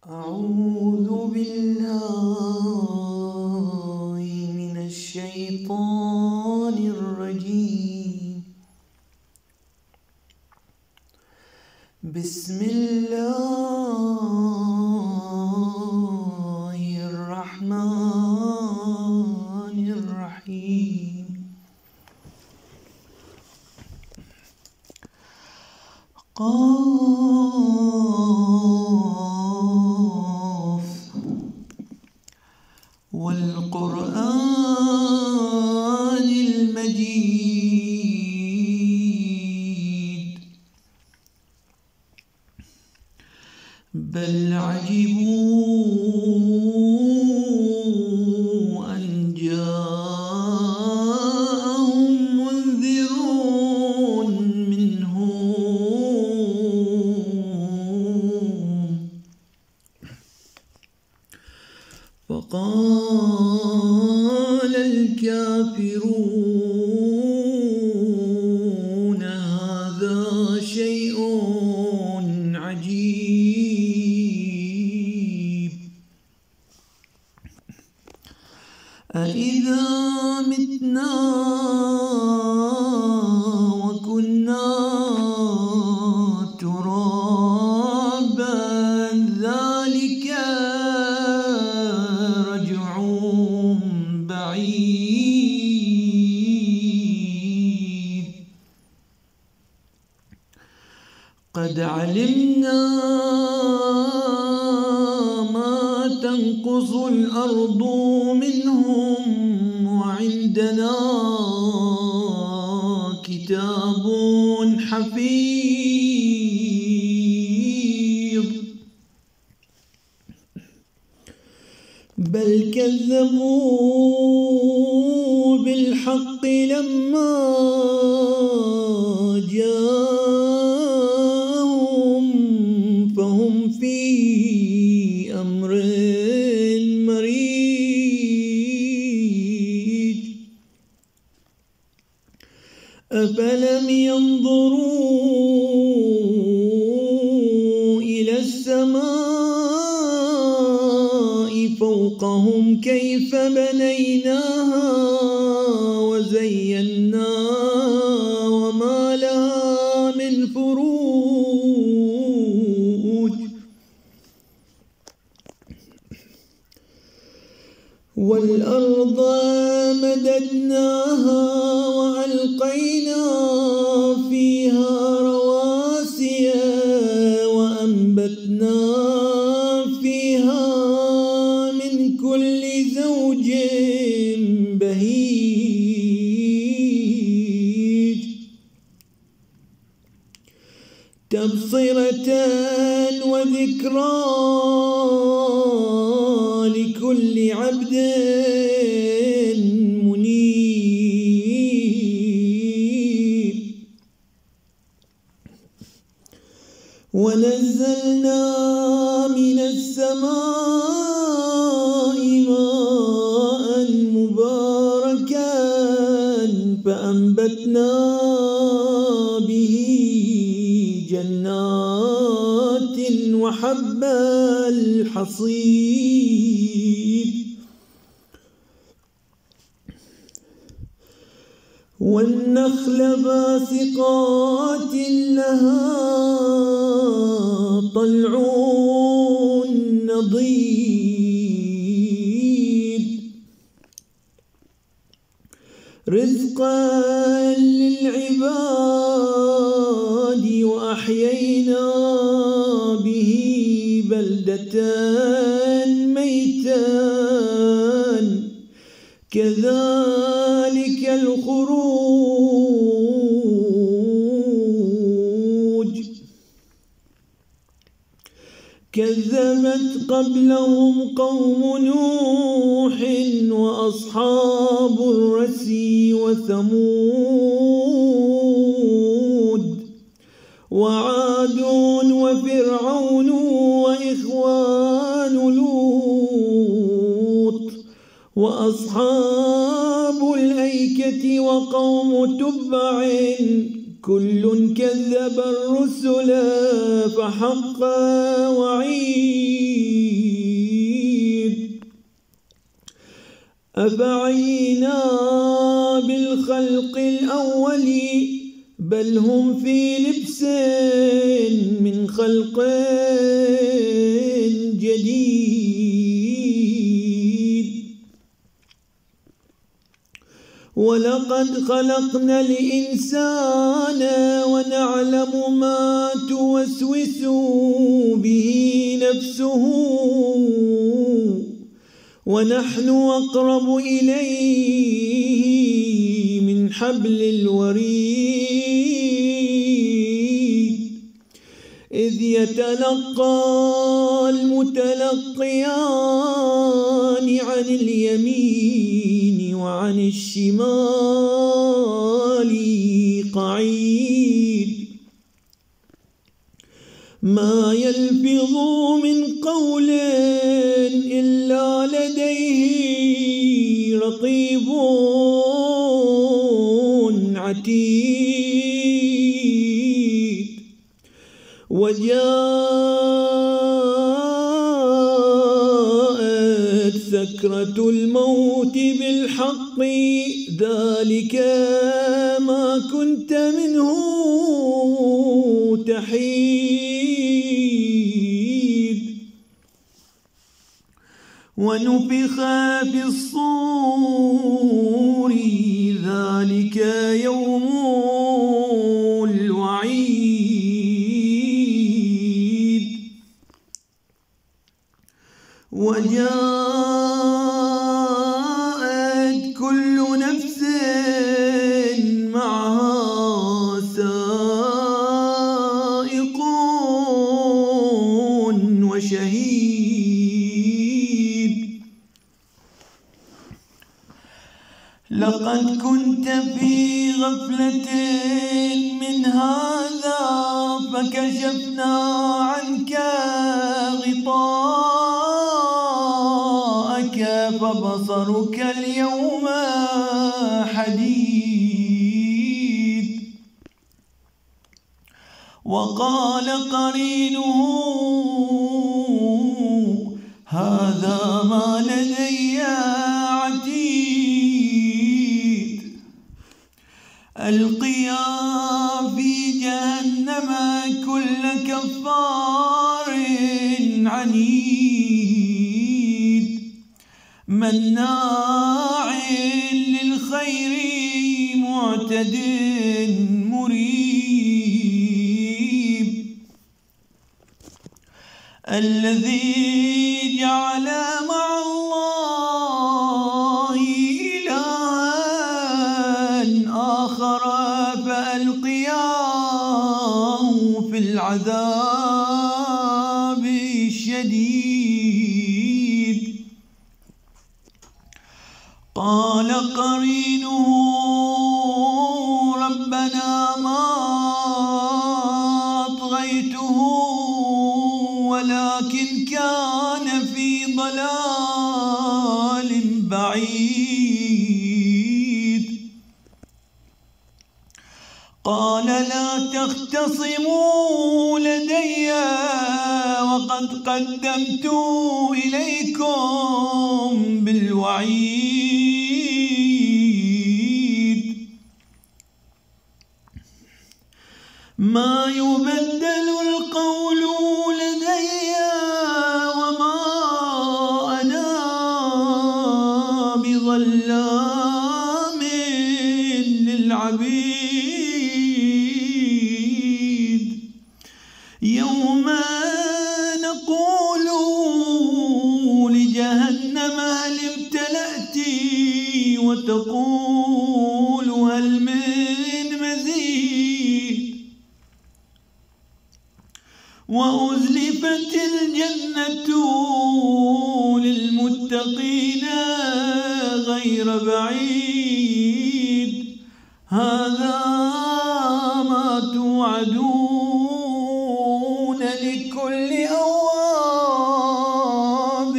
أعوذ بالله من الشيطان الرجيم. بسم الله الرحمن الرحيم. قاف والقرآن المجيد بل عجبوا أن جاءهم منذر منهم فقال الكافرون هذا شيء عجيب أإذا متنا وكنا ترابا ذلك رجع بعيد قد علمنا ما تنقص الأرض منهم وعندنا كتاب حفيظ بل كذبوا بالحق لما جاءهم فهم في أمر مريج أفلم ينظروا إلى السماء فوقهم كيف بنيناها وزيناها وما لها من فروج والأرض مددناها وألقينا فيها رواسي وأنبتنا فيها من كل زوج بهيج تبصرة وذكرى لكل عبد منيب ونزلنا من السماء ماء مباركا فأنبتنا به جنات وحب الحصيد والنخل باسقات لها طلع نضيد رزقا للعباد وأحيينا به بلدة ميتا كذلك الخروج كذبت قبلهم قوم نوح وأصحاب الرس وثمود وعاد وفرعون وإخوان لوط وأصحاب الأيكة وقوم تبع كل كذب الرسل فحق وعيد أفعينا بالخلق الأول بل هم في لبس من خلق جديد ولقد خلقنا الإنسان ونعلم ما توسوس به نفسه ونحن أقرب إليه من حبل الوريد إذ يتلقى المتلقيان عن اليمين وعن الشمال قعيد ما يلفظ من قول إلا لديه رقيب عتيد وجاءت سكرة الموت بالحق ذلك ما كنت منه تحيد ونفخ في الصور ذلك يوم الوعيد وجاءت كل نفس معها سائق وشهيد لقد كنت في غفلة من هذا فكشفنا عنك غطاءك فبصرك اليوم حديد وقال قرينه هذا ما لدي عتيد ألقيا في جهنم كل كفار عنيد مناع للخير معتد مريب الذي جعل مع الله إلها آخر فألقياه في العذاب الشديد قال قرينه ربنا ما أطغيته ولكن كان في ضلال بعيد قال لا تختصموا لدي وقد قدمت إليكم بالوعيد ما يبدل القول لدي وما أنا بظلام للعبيد يوم نقول لجهنم هل امتلأت وتقول هل من مزيد وأزلفت الجنة للمتقين غير بعيد هذا ما توعدون لكل أواب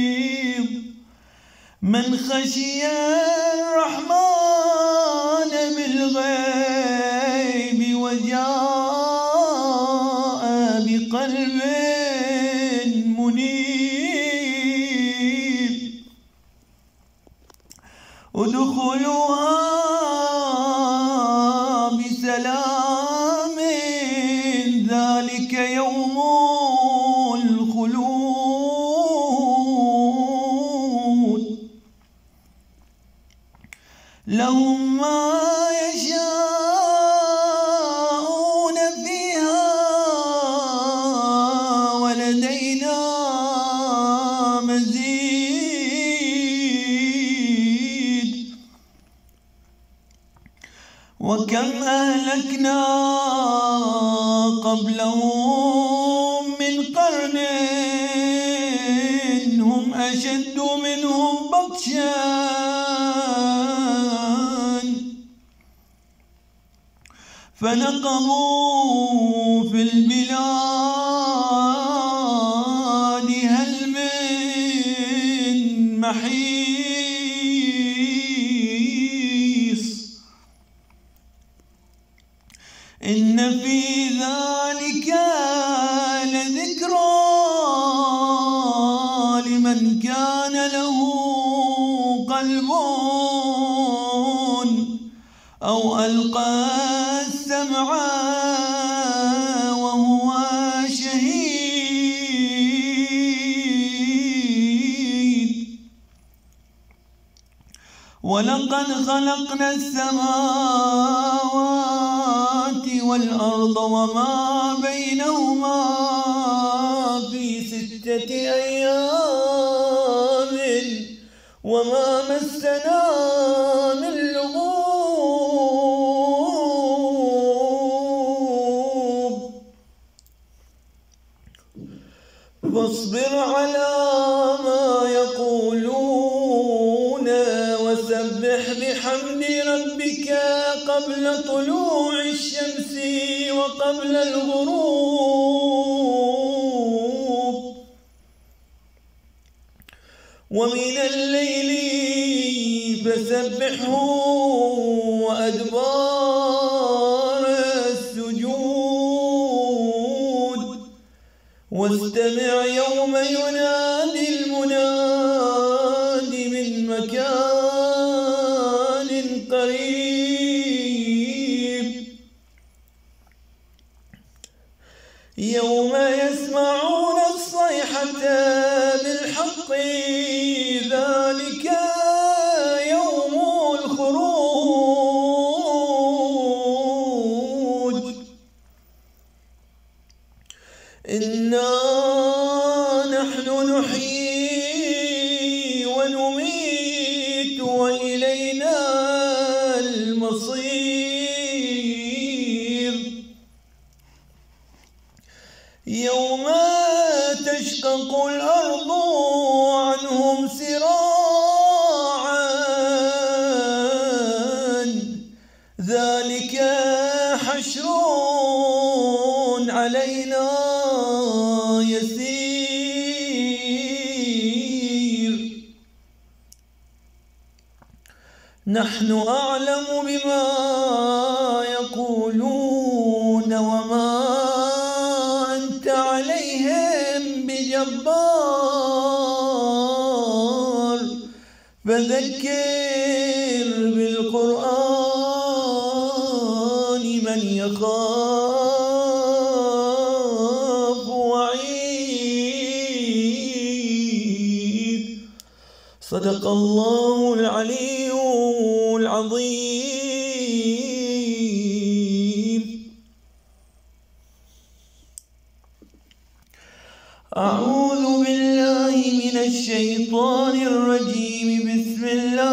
حفيظ من خشي الرحمن جاء بقلب منيب ادخلوها بسلام ذلك يوم الخلود لهم ما يشاءون فيها ولدينا مزيد وكم أهلكنا قبلهم من قرن هم أشد منهم بطشا فنقبوا في البلاد هل من محيص إن في ذلك لذكرى لمن كان له قلب أو ألقى السمع وهو شهيد ولقد خلقنا السماوات والأرض وما بينهما في 6 أيام وما مسنا من لغوب فاصبر على ما يقولون وسبح بحمد ربك قبل طلوع الشمس وقبل الغروب ومن الليل فسبحه وأدبار السجود واستمع يوم ينادي المناد من مكان قريب يوم يسمعون الصيحة بالحق ذلك يوم الخروج إنا نحن نحيي ونميت وإلينا المصير يوم تشقق الأرض عنهم سراعا ذلك حشر علينا يسير نحن أعلم بما يقولون وما أنت عليهم بجبار فذكر بالقرآن من يخاف وعيد صدق الله العلي العظيم أعوذ بالله من الشيطان الرجيم بسم الله